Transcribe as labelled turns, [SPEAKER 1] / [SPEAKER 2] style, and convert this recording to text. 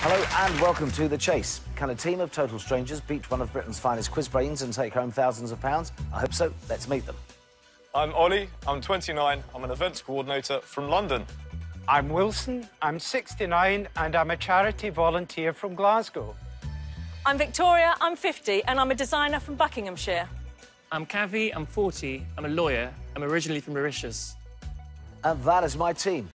[SPEAKER 1] Hello and welcome to The Chase. Can a team of total strangers beat one of Britain's finest quiz brains and take home thousands of pounds? I hope so. Let's meet them.
[SPEAKER 2] I'm Ollie, I'm 29, I'm an events coordinator from London.
[SPEAKER 3] I'm Wilson, I'm 69 and I'm a charity volunteer from Glasgow.
[SPEAKER 4] I'm Victoria, I'm 50 and I'm a designer from Buckinghamshire.
[SPEAKER 5] I'm Kavi, I'm 40, I'm a lawyer, I'm originally from Mauritius.
[SPEAKER 1] And that is my team.